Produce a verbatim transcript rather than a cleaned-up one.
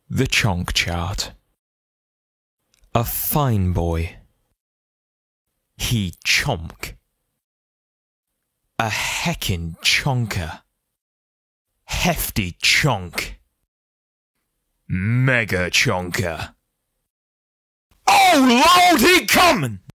The Chonk chart. A fine boy. He chomk. A heckin' chonker. Hefty chonk. Mega chonker. Oh Lord, he comin'!